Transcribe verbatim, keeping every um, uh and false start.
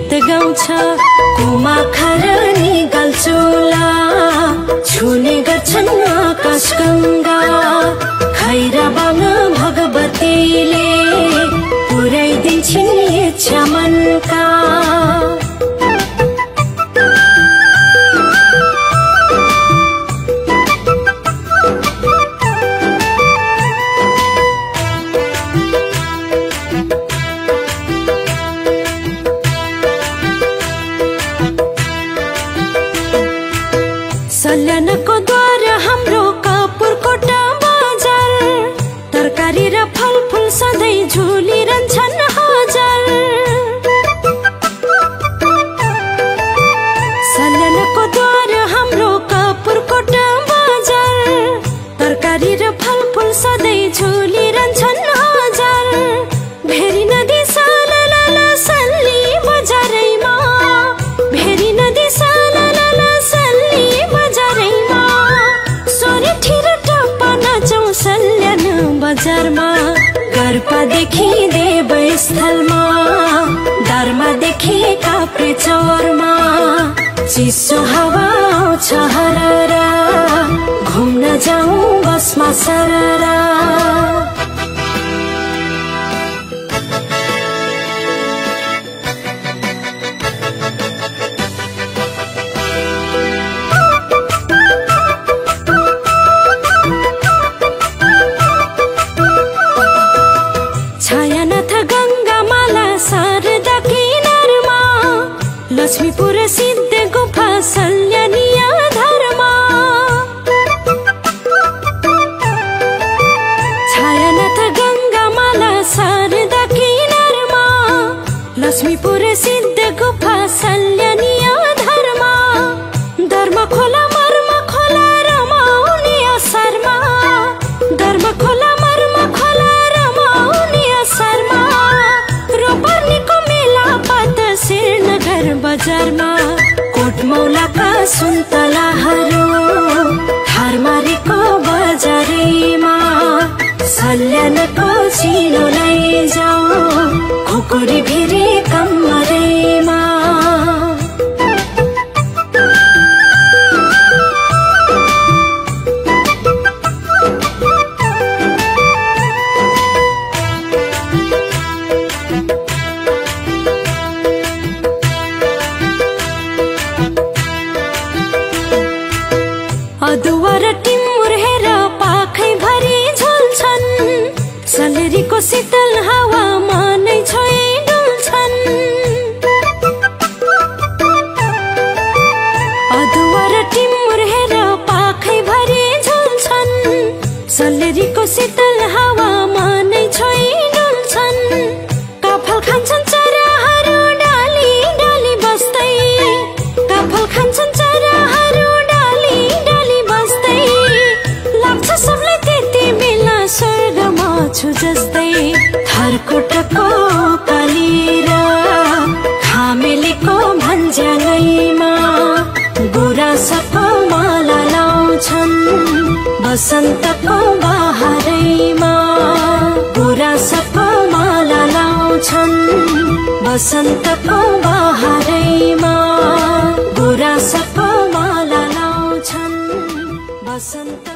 गीत गाउँछ कुमा खरनी गल्चोला छुने गर्छन् आकाश गङ्गा खैरा बाङ भगवतीले पुर्याइदिन्छन् इच्छा मनका। सल्यानको द्वार हाम्रो कपुरकोटा बजार तरकारी र फलफुल सधैँ झुलिरहन्छन् हजार। सल्यानको द्वार हाम्रो कपुरकोटा बजार तरकारी र फलफुल सधैँ झुलिरहन्छन् हजार। भेरी नदी सालाला सल्ली बजारैमा भेरी नदी सालाला सल्ली बजारैमा सोरेठी र टप्पा नाचौं सल्यान बजारमा। गर्पादेखि देवस्थलमा दार्मादेखि काप्रे चौरमा चिसो हावा आउँछ हररा घुम्न जाउँ बसमा सररा। छायानाथ गङ्गामाला शारदा किनारमा लक्ष्मीपुर सिद्ध गुफा सल्यानी आधारमा। छायानाथ गङ्गामाला शारदा किनारमा लक्ष्मीपुर सिद्ध गुफा सल्यानी आधारमा। धर्म खोला मर्म खोला रमाउने असारमा धर्म खोला मर्म खोला रमाउने असारमा। रोपर्नेको मेला पात श्रीनगर बजारमा कोटमौलाका सुन्तलाहरू हारमारीको बजारेमा सल्यानको चिनो लैजाऊ खुकुरी भिरी कम्मरेमा। अदुवा र टिमुर हेर पाखै भरि झुल्छन् सलेरीको शीतल हावामा नै छोई डुल्छन्। अदुवा र टिमुर हेर पाखै भरि झुल्छन् सलेरीको शीतल हावामा नै छोई डुल्छन्। काफल खान्छन् चराहरू डाली डाली बस्दै काफल खान्छन् चराहरू सबलाई त्यति बेला स्वर्गमा छु जस्तै। थरकोटको कालीर खामेलीको भन्ज्याङैमा गुराँसको माला लाउँछन् बसन्तको बहारैमा गुराँसको माला लाउँछन् बसन्तको बहारैमा गुराँसको माला लाउँछन् बसन्त